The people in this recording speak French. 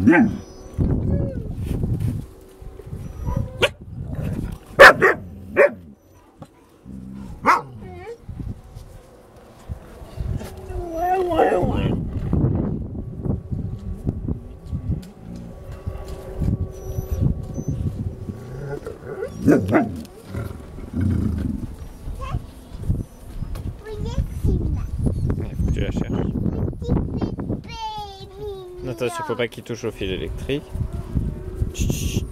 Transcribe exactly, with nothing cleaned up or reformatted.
Tu la cherches. Attention, il ne faut pas qu'il touche au fil électrique. Chut, chut.